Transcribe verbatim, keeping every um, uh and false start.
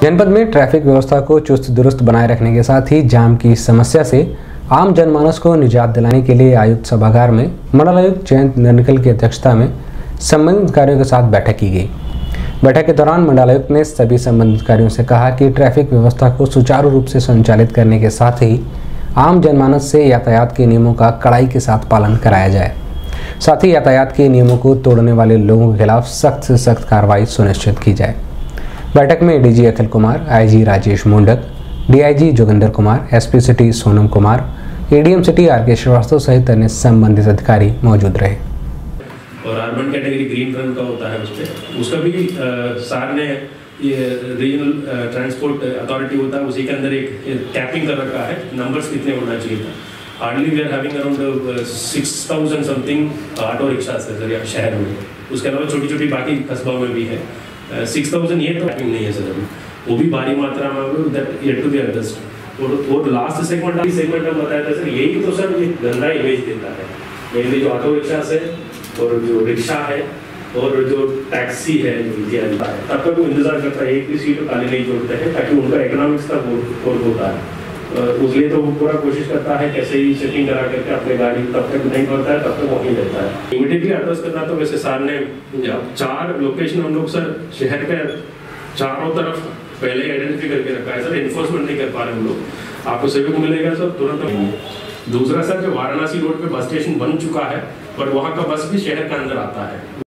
जनपद में ट्रैफिक व्यवस्था को चुस्त दुरुस्त बनाए रखने के साथ ही जाम की समस्या से आम जनमानस को निजात दिलाने के लिए आयुक्त सभागार में मंडल आयुक्त जयंत नरनिकल की अध्यक्षता में संबंधित अधिकारियों के साथ बैठक की गई। बैठक के दौरान मंडल आयुक्त ने सभी संबंधित अधिकारियों से कहा कि ट्रैफिक व्यवस्था को सुचारू रूप से संचालित करने के साथ ही आम जनमानस से यातायात के नियमों का कड़ाई के साथ पालन कराया जाए। साथ ही यातायात के नियमों को तोड़ने वाले लोगों के खिलाफ सख्त से सख्त कार्रवाई सुनिश्चित की जाए। बैठक में DG Akhil Kumar, IG Rajesh Mundak, DIG Joginder Kumar, SP city Sonam Kumar, ADM city R K Srivastava सहित अन्य संबंधित अधिकारी मौजूद रहे। और अर्बन कैटेगरी ग्रीन रन का होता है उस पर उसका भी सार ने ये रीजनल ट्रांसपोर्ट अथॉरिटी होता है उसी के अंदर एक कैपिंग कर रखा है, नंबर्स कितने होना चाहिए था। Hardly we are having around six thousand something auto rickshaw है सर शहर में। उसके अलावा छोटी छोटी बाकी कस्बों में भी है। सिक्स थाउजेंड ये तो कैपिंग नहीं है सर, वो भी भारी मात्रा में that yet to be adjust. और लास्ट सेगमेंट सेगमेंट में बताया था सर, यही तो सर ये गंदा इमेज देता है। मेनली जो ऑटो रिक्शा से और जो रिक्शा है और जो टैक्सी है जो इत्यादि है, तब तक वो इंतजार करता है, एक भी सीट खाली नहीं छोड़ते हैं ताकि उनका इकोनॉमिक्स का बोर्ड होता है। उसलिए तो वो पूरा कोशिश करता है कैसे ही सेटिंग करा करके अपने गाड़ी तब तक नहीं पड़ता है तब तक वहीं रहता है। इमीडिएटली एड्रेस करना तो वैसे सर ने चार लोकेशन हम लोग सर शहर के चारों तरफ पहले आइडेंटिफाई करके रखा है सर। एनफोर्समेंट नहीं कर पा रहे हम लोग, आपको सहयोग मिलेगा सर तुरंत। दूसरा सर जो वाराणसी रोड पे बस स्टेशन बन चुका है पर वहाँ का बस भी शहर के अंदर आता है।